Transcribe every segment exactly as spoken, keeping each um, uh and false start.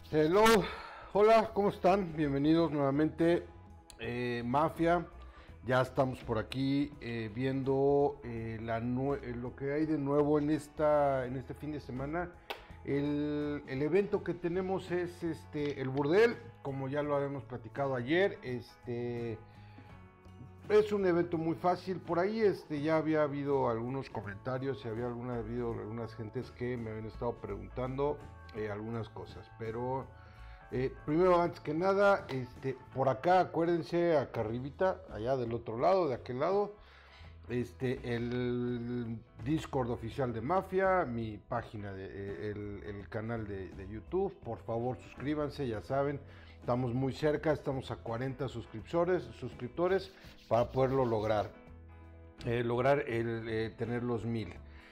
Hello, hola, ¿cómo están? Bienvenidos nuevamente, eh, Mafia. Ya estamos por aquí eh, viendo eh, la eh, lo que hay de nuevo en esta en este fin de semana. El, el evento que tenemos es este el Burdel, como ya lo habíamos platicado ayer. Este es un evento muy fácil. Por ahí este ya había habido algunos comentarios y había alguna, habido algunas gentes que me habían estado preguntando eh, algunas cosas, pero eh, primero, antes que nada, este, por acá, acuérdense, acá arribita, allá del otro lado, de aquel lado, este, el Discord oficial de Mafia, mi página, de, el, el canal de, de YouTube. Por favor, suscríbanse, ya saben, estamos muy cerca, estamos a cuarenta suscriptores, suscriptores para poderlo lograr, eh, lograr el, eh, tener los mil.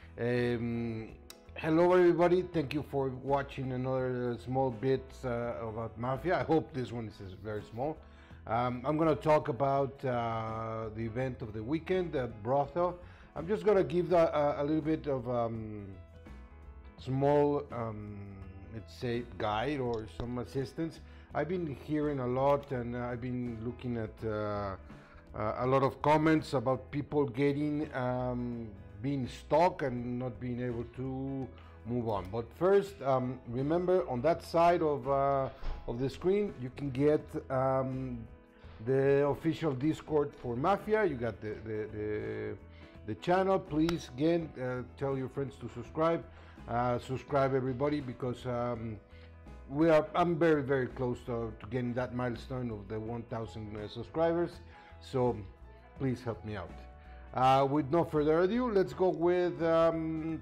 Eh, Hello everybody, thank you for watching another small bit uh, about Mafia. I hope this one is very small. Um, I'm going to talk about uh, the event of the weekend at Brothel. I'm just going to give the, uh, a little bit of um, small, um, let's say, guide or some assistance. I've been hearing a lot, and I've been looking at uh, uh, a lot of comments about people getting um, being stuck and not being able to move on. But first, um, remember, on that side of uh, of the screen, you can get um, the official Discord for Mafia. You got the the, the, the channel. Please, again, uh, tell your friends to subscribe. Uh, subscribe, everybody, because um, we are. I'm very very close to, to getting that milestone of the one thousand uh, subscribers. So please help me out. Uh, with no further ado, let's go with um,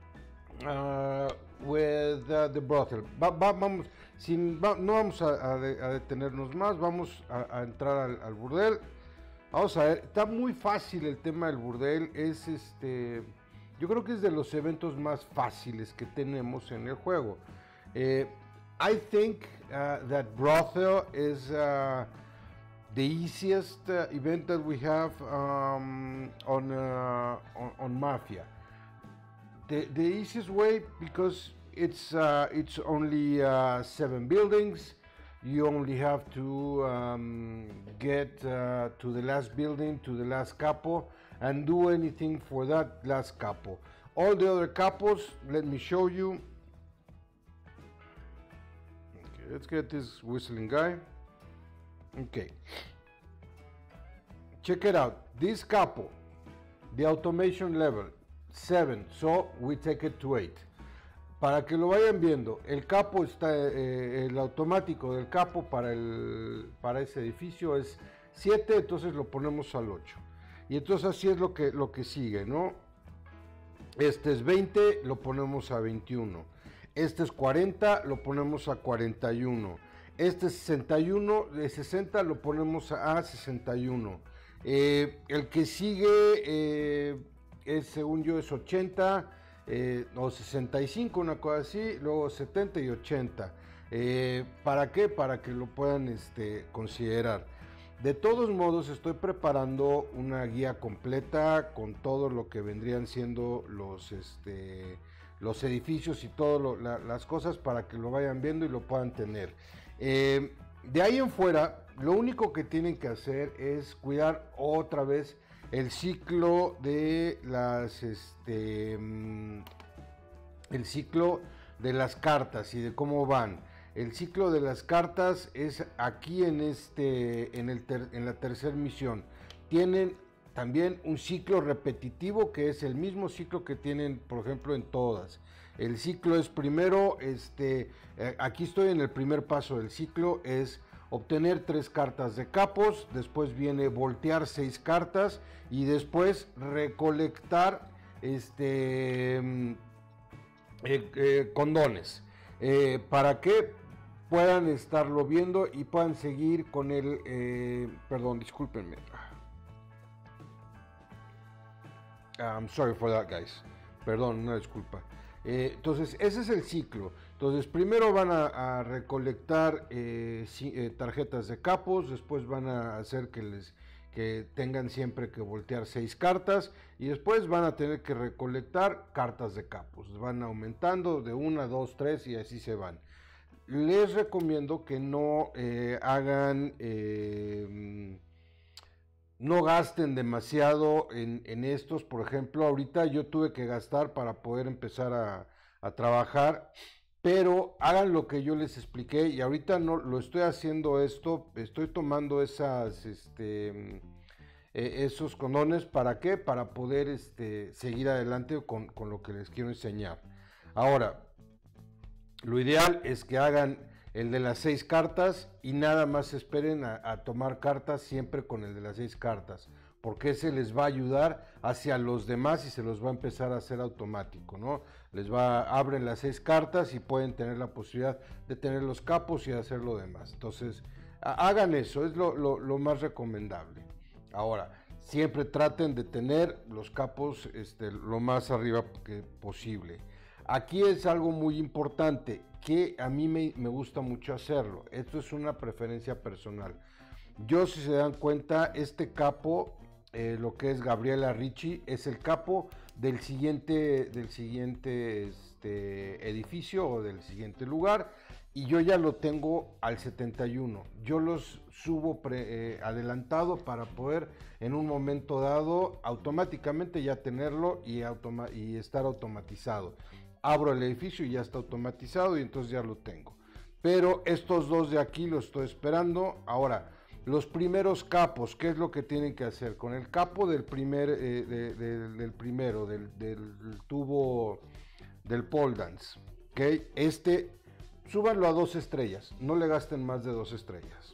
uh, with uh, the brothel. Va, va, vamos, sin, va, no vamos a, a, de, a detenernos más, vamos a, a entrar al, al burdel. Vamos a ver, está muy fácil el tema del burdel. Es este, yo creo que es de los eventos más fáciles que tenemos en el juego. Eh, I think uh, that brothel is uh, the easiest uh, event that we have um, on, uh, on on Mafia. The the easiest way, because it's uh, it's only uh, seven buildings. You only have to um, get uh, to the last building, to the last capo, and do anything for that last capo. All the other capos, let me show you. Okay, let's get this whistling guy. Okay, check it out. This capo, the automation level seven, so we take it to eight. Para que lo vayan viendo, el capo está, eh, el automático del capo para, el, para ese edificio es siete, entonces lo ponemos al ocho. Y entonces así es lo que, lo que sigue, ¿no? Este es veinte, lo ponemos a veintiuno. Este es cuarenta, lo ponemos a cuarenta y uno. Este es sesenta y uno, de sesenta lo ponemos a sesenta y uno. Eh, el que sigue, eh, es, según yo, es ochenta eh, o sesenta y cinco, una cosa así, luego setenta y ochenta. Eh, ¿Para qué? Para que lo puedan este, considerar. De todos modos, estoy preparando una guía completa con todo lo que vendrían siendo los, este, los edificios y todas la, las cosas para que lo vayan viendo y lo puedan tener. Eh, de ahí en fuera, lo único que tienen que hacer es cuidar otra vez el ciclo de las, este, el ciclo de las cartas y de cómo van. El ciclo de las cartas es aquí en este, en el ter, en la tercera misión. Tienen también un ciclo repetitivo que es el mismo ciclo que tienen, por ejemplo, en todas. El ciclo es primero, este, eh, aquí estoy en el primer paso del ciclo, es obtener tres cartas de capos, después viene voltear seis cartas y después recolectar este, eh, eh, condones. Eh, para que puedan estarlo viendo y puedan seguir con el, eh, perdón, discúlpenme. I'm sorry for that, guys. Perdón, una disculpa. Eh, entonces, ese es el ciclo. Entonces, primero van a, a recolectar eh, si, eh, tarjetas de capos, después van a hacer que les que tengan siempre que voltear seis cartas y después van a tener que recolectar cartas de capos. Van aumentando de una, dos, tres y así se van. les recomiendo que no eh, hagan, eh, no gasten demasiado en, en estos. Por ejemplo, ahorita yo tuve que gastar para poder empezar a, a trabajar, pero hagan lo que yo les expliqué y ahorita no lo estoy haciendo esto, estoy tomando esas, este, eh, esos condones. ¿Para qué? Para poder este, seguir adelante con, con lo que les quiero enseñar. Ahora, lo ideal es que hagan el de las seis cartas y nada más esperen a, a tomar cartas siempre con el de las seis cartas, porque ese les va a ayudar hacia los demás y se los va a empezar a hacer automático, ¿no? Les va, abren las seis cartas y pueden tener la posibilidad de tener los capos y hacer lo demás. Entonces, hagan eso, es lo, lo, lo más recomendable. Ahora, siempre traten de tener los capos este, lo más arriba que posible. Aquí es algo muy importante que a mí me, me gusta mucho hacerlo. Esto es una preferencia personal. Yo, si se dan cuenta, este capo, eh, lo que es Gabriela Ricci, es el capo del siguiente, del siguiente este, edificio o del siguiente lugar, y yo ya lo tengo al setenta y uno. Yo los subo pre, eh, adelantado para poder en un momento dado automáticamente ya tenerlo y, automa y estar automatizado. Abro el edificio y ya está automatizado y entonces ya lo tengo. Pero estos dos de aquí los estoy esperando. Ahora, los primeros capos, ¿qué es lo que tienen que hacer? Con el capo del primer, eh, de, de, del primero, del, del tubo del pole dance, ¿ok? Este, súbanlo a dos estrellas, no le gasten más de dos estrellas.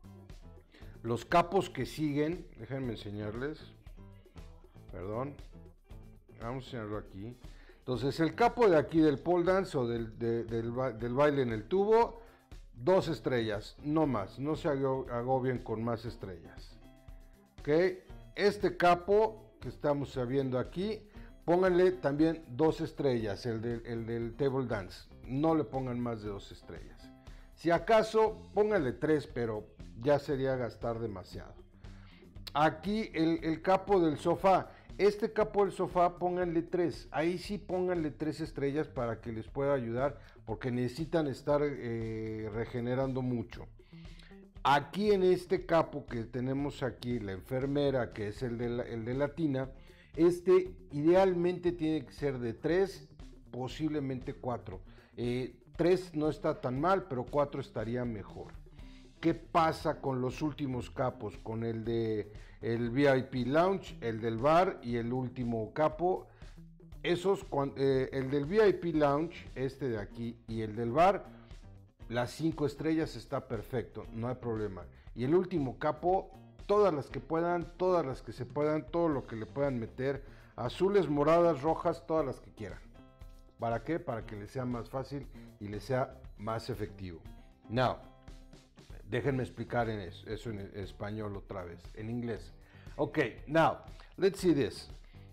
Los capos que siguen, déjenme enseñarles, perdón, vamos a enseñarlo aquí. Entonces el capo de aquí del pole dance o del, de, del, del baile en el tubo, dos estrellas, no más, no se agobien con más estrellas. ¿Ok? Este capo que estamos viendo aquí, pónganle también dos estrellas, el, de, el del table dance, no le pongan más de dos estrellas. Si acaso, pónganle tres, pero ya sería gastar demasiado. Aquí el, el capo del sofá. Este capo del sofá, pónganle tres. Ahí sí pónganle tres estrellas para que les pueda ayudar, porque necesitan estar eh, regenerando mucho. Aquí en este capo que tenemos aquí, la enfermera, que es el de, la, el de Latina, este idealmente tiene que ser de tres, posiblemente cuatro. Eh, tres no está tan mal, pero cuatro estaría mejor. ¿Qué pasa con los últimos capos? Con el de el V I P Lounge, el del bar y el último capo. Esos, eh, el del V I P Lounge, este de aquí, y el del bar, las cinco estrellas está perfecto, no hay problema. Y el último capo, todas las que puedan, todas las que se puedan, todo lo que le puedan meter, azules, moradas, rojas, todas las que quieran. ¿Para qué? Para que les sea más fácil y les sea más efectivo. Now, déjenme explicar en eso, eso en español otra vez, en inglés. Okay, now, let's see this.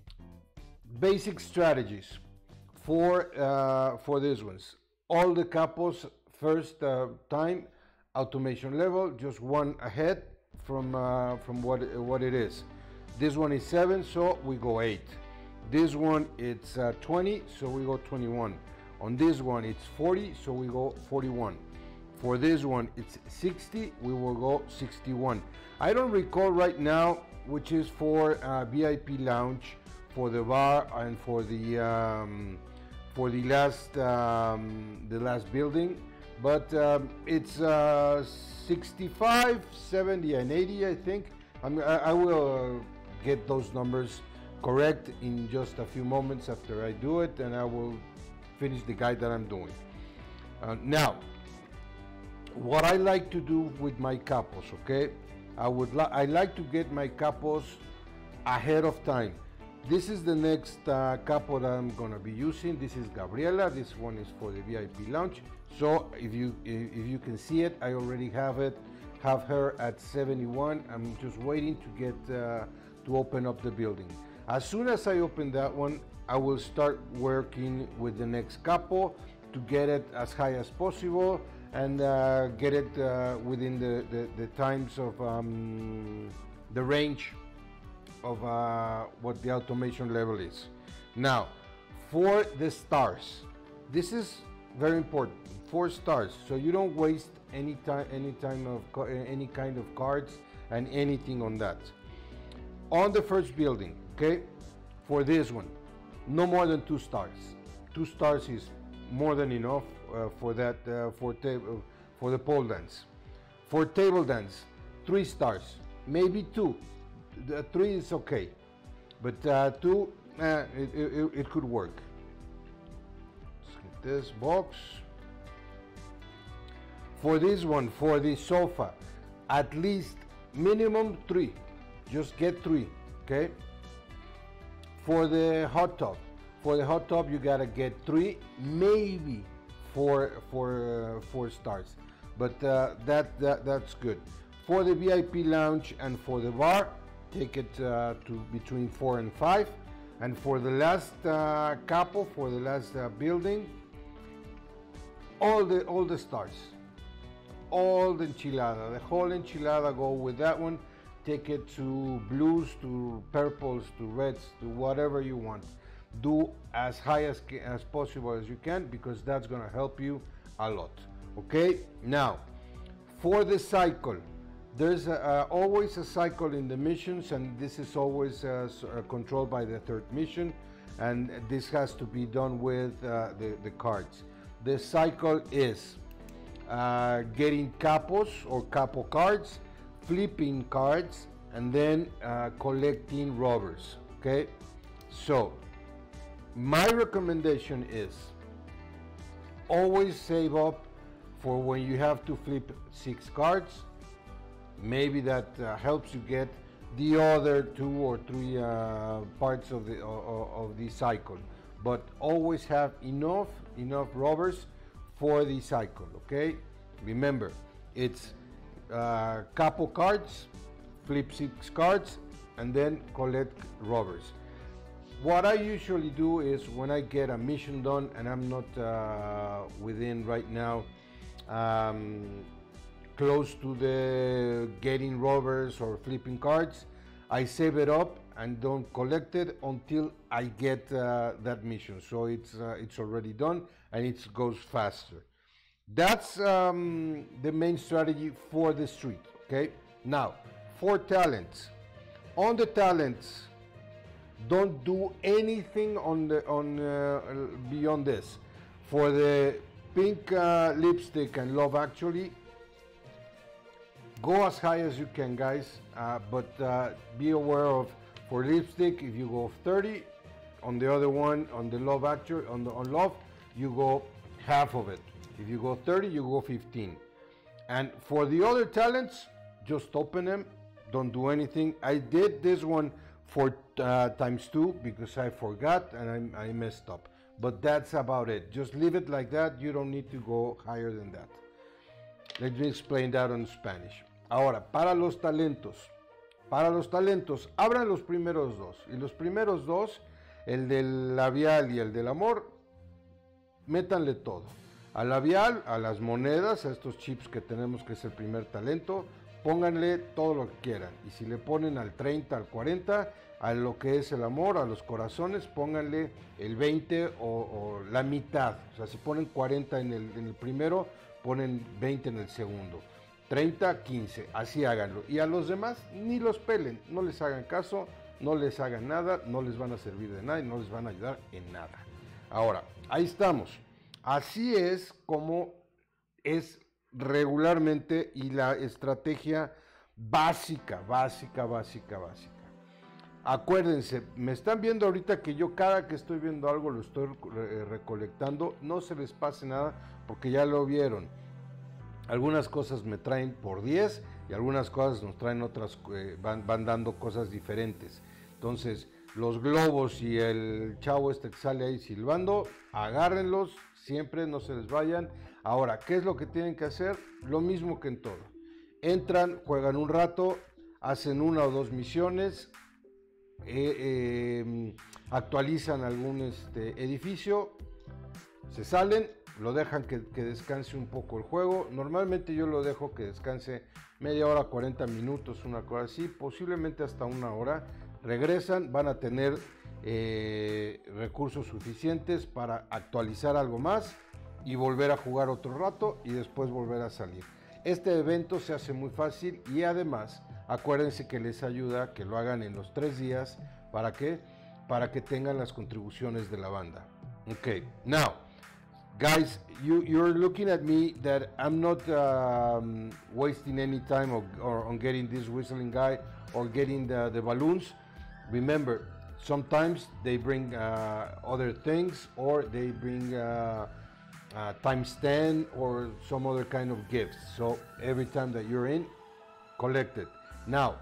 Basic strategies for, uh, for these ones. All the capos, first uh, time, automation level, just one ahead from, uh, from what, what it is. This one is seven, so we go eight. This one, it's uh, twenty, so we go twenty-one. On this one, it's forty, so we go forty-one. For this one, it's sixty, we will go sixty-one. I don't recall right now which is for uh, V I P lounge, for the bar, and for the um, for the last um, the last building, but um, it's uh, sixty-five, seventy, and eighty, I think. I'm, I, I will uh, get those numbers correct in just a few moments after I do it, and I will finish the guide that I'm doing. Uh, now, what I like to do with my capos, okay? I would li I like to get my capos ahead of time. This is the next uh, capo that I'm gonna be using. This is Gabriela. This one is for the V I P lounge. So if you if you can see it, I already have it. Have her at seventy-one. I'm just waiting to get uh, to open up the building. As soon as I open that one, I will start working with the next capo to get it as high as possible and uh, get it uh, within the, the, the times of um, the range of uh, what the automation level is. Now, for the stars, this is very important, four stars, so you don't waste any time, any time of any kind of cards and anything on that. On the first building, okay, for this one, no more than two stars. Two stars is more than enough uh, for that uh, for table for the pole dance. For table dance, three stars, maybe two. The three is okay, but uh, two, uh, it, it, it could work. Let's get this box. For this one, for the sofa, at least minimum three. Just get three, okay? For the hot tub, for the hot tub you gotta get three, maybe four, four, uh, four stars, but uh, that, that that's good. For the V I P lounge and for the bar, take it uh, to between four and five. And for the last uh, couple, for the last uh, building, all the all the stars, all the enchilada, the whole enchilada, go with that one. Take it to blues, to purples, to reds, to whatever you want. Do as high as, as possible as you can, because that's gonna help you a lot. Okay, now for the cycle, there's a, uh, always a cycle in the missions, and this is always uh, uh, controlled by the third mission, and this has to be done with uh, the, the cards. The cycle is uh, getting capos or capo cards, flipping cards, and then uh, collecting rubbers. Okay, so my recommendation is always save up for when you have to flip six cards. Maybe that uh, helps you get the other two or three uh, parts of the of, of the cycle, but always have enough enough rubbers for the cycle. Okay, remember, it's uh, capo cards, flip six cards, and then collect rubbers. What I usually do is, when I get a mission done and I'm not uh, within right now um, close to the getting rubbers or flipping cards, I save it up and don't collect it until I get uh, that mission, so it's uh, it's already done and it goes faster. That's um, the main strategy for the street. Okay, now for talents. On the talents, don't do anything on the on uh, beyond this. For the pink uh, lipstick and Love Actually, go as high as you can, guys, uh, but uh, be aware of, for lipstick, if you go thirty, on the other one, on the Love Actually, on the on Love, you go half of it. If you go thirty, you go fifteen. And for the other talents, just open them, don't do anything. I did this one for uh, times two because I forgot and I, I messed up, but that's about it. Just leave it like that. You don't need to go higher than that. Let me explain that in Spanish. Ahora, para los talentos, para los talentos, abran los primeros dos. Y los primeros dos, el del labial y el del amor, métanle todo. Al labial, a las monedas, a estos chips que tenemos, que es el primer talento, pónganle todo lo que quieran. Y si le ponen al treinta, al cuarenta, a lo que es el amor, a los corazones, pónganle el veinte o, o la mitad. O sea, si ponen cuarenta en el, en el primero, ponen veinte en el segundo. treinta, quince, así háganlo. Y a los demás, ni los pelen, no les hagan caso, no les hagan nada, no les van a servir de nada y no les van a ayudar en nada. Ahora, ahí estamos. Así es como es regularmente y la estrategia básica, básica, básica, básica. Acuérdense, me están viendo ahorita que yo cada que estoy viendo algo lo estoy recolectando, no se les pase nada porque ya lo vieron. Algunas cosas me traen por diez y algunas cosas nos traen otras, eh, van, van dando cosas diferentes. Entonces, los globos y el chavo este que sale ahí silbando, agárrenlos, siempre no se les vayan. Ahora, ¿qué es lo que tienen que hacer? Lo mismo que en todo. Entran, juegan un rato, hacen una o dos misiones, eh, eh, actualizan algún este, edificio, se salen, lo dejan que, que descanse un poco el juego. Normalmente yo lo dejo que descanse media hora, cuarenta minutos, una cosa así, posiblemente hasta una hora. Regresan, van a tener eh, recursos suficientes para actualizar algo más y volver a jugar otro rato y después volver a salir. Este evento se hace muy fácil y además acuérdense que les ayuda que lo hagan en los tres días. ¿Para qué? Para que tengan las contribuciones de la banda. Okay, now guys, you, you're looking at me that I'm not um, wasting any time or, or on getting this whistling guy or getting the, the balloons. Remember, sometimes they bring uh, other things or they bring uh, uh, times ten or some other kind of gifts. So every time that you're in, collect it. Now,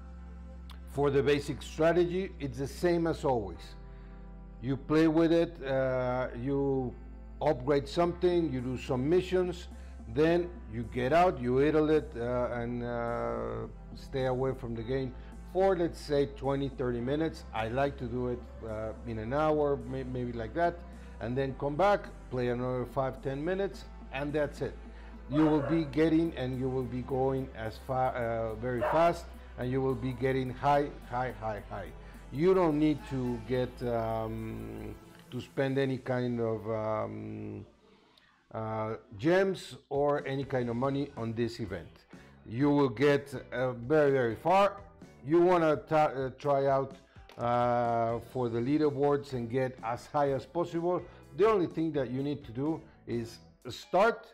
for the basic strategy, it's the same as always. You play with it, uh, you upgrade something, you do some missions, then you get out, you idle it uh, and uh, stay away from the game for, let's say, twenty, thirty minutes. I like to do it uh, in an hour, may maybe like that, and then come back, play another five, ten minutes, and that's it. You will be getting and you will be going as far, uh, very fast, and you will be getting high, high, high, high. You don't need to get um, to spend any kind of um, uh, gems or any kind of money on this event. You will get uh, very, very far. You want to uh, try out uh, for the leaderboards and get as high as possible. The only thing that you need to do is start,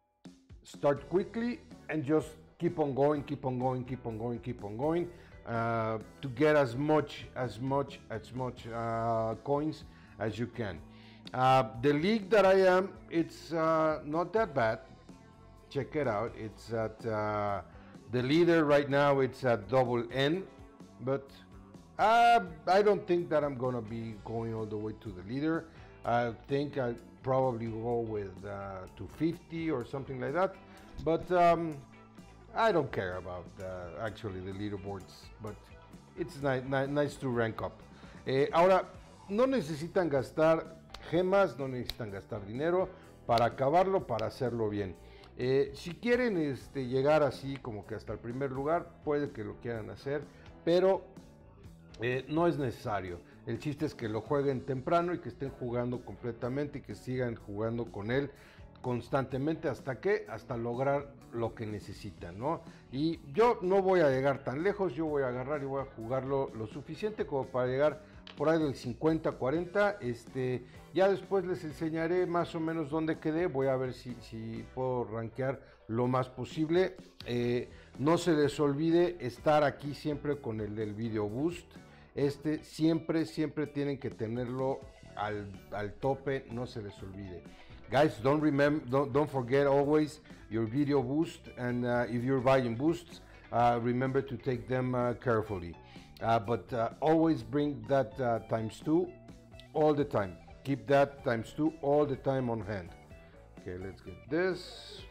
start quickly, and just keep on going, keep on going, keep on going, keep on going uh, to get as much, as much, as much uh, coins as you can. Uh, the league that I am, it's uh, not that bad. Check it out. It's at uh, the leader right now. It's at double N, but uh, I don't think that I'm gonna be going all the way to the leader. I think I'll probably go with uh, two fifty or something like that. But um, I don't care about uh, actually the leaderboards. But it's ni ni nice to rank up. Eh, ahora, no necesitan gastar gemas, no necesitan gastar dinero para acabarlo, para hacerlo bien. Eh, si quieren este, llegar así como que hasta el primer lugar, puede que lo quieran hacer, pero eh, no es necesario. El chiste es que lo jueguen temprano y que estén jugando completamente y que sigan jugando con él constantemente hasta que, hasta lograr lo que necesitan, ¿no? Y yo no voy a llegar tan lejos, yo voy a agarrar y voy a jugarlo lo suficiente como para llegar por ahí del cincuenta, cuarenta, este, ya después les enseñaré más o menos dónde quedé, voy a ver si, si puedo rankear lo más posible. Eh, no se les olvide estar aquí siempre con el del video boost, este siempre, siempre tienen que tenerlo al, al tope, no se les olvide. Guys, don't remember, don't, don't forget always your video boost, and uh, if you're buying boosts, uh, remember to take them uh, carefully. Uh, but uh, always bring that uh, times two all the time. Keep that times two all the time on hand. Okay, let's get this.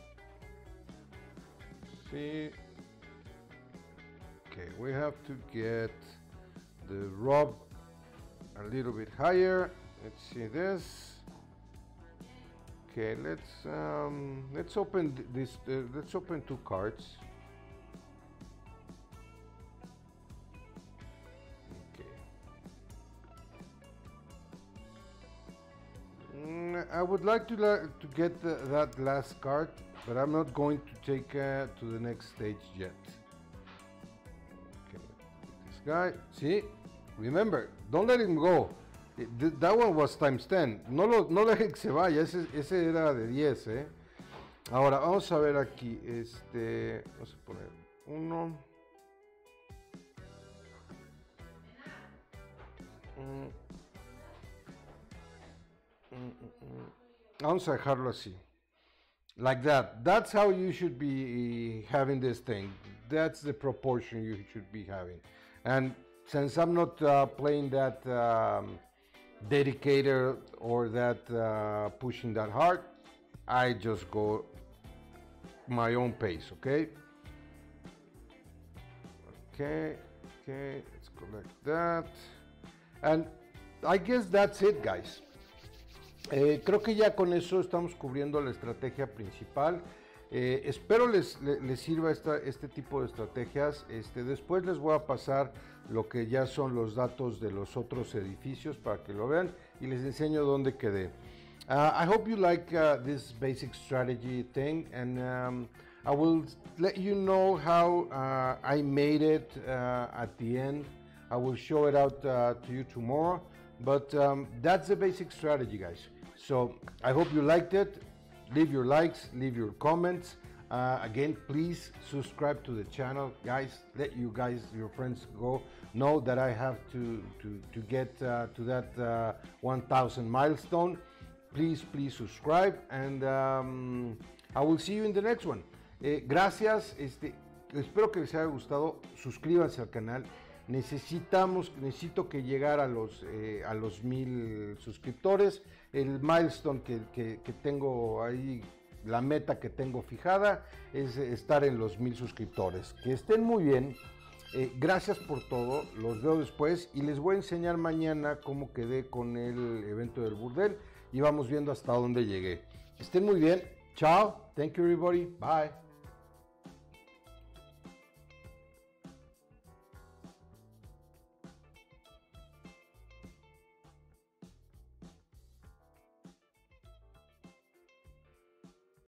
See. Okay, we have to get the rob a little bit higher. Let's see this. Okay, let's um, let's open this. Uh, let's open two cards. I would like to to get the, that last card, but I'm not going to take uh, to the next stage yet. Okay, this guy. See, remember, don't let him go. It, th that one was times ten. No lo, no dejen que se vaya. Ese, ese era de diez, eh. Ahora vamos a ver aquí. Este, vamos a poner uno. Mm. Vamos a dejarlo así, like that. That's how you should be having this thing. That's the proportion you should be having. And since I'm not uh, playing that um, dedicated or that uh, pushing that hard, I just go my own pace. Okay. Okay. Okay. Let's collect that. And I guess that's it, guys. Eh, creo que ya con eso estamos cubriendo la estrategia principal. Eh, espero les, les, les sirva esta, este tipo de estrategias. Este, después les voy a pasar lo que ya son los datos de los otros edificios para que lo vean y les enseño dónde quedé. Uh, I hope you like uh, this basic strategy thing, and um, I will let you know how uh, I made it uh, at the end. I will show it out uh, to you tomorrow, but um, that's the basic strategy, guys. So I hope you liked it. Leave your likes, leave your comments. Uh, again, please subscribe to the channel, guys. Let you guys, your friends, go know that I have to to to get uh, to that uh, one thousand milestone. Please, please subscribe, and um, I will see you in the next one. Eh, gracias, este, espero que les haya gustado. Suscríbanse al canal. Necesitamos, necesito que llegar a los eh, a los mil suscriptores. El milestone que, que, que tengo ahí, la meta que tengo fijada es estar en los mil suscriptores. Que estén muy bien. Eh, gracias por todo. Los veo después y les voy a enseñar mañana cómo quedé con el evento del burdel y vamos viendo hasta dónde llegué. Estén muy bien. Chao. Thank you everybody. Bye.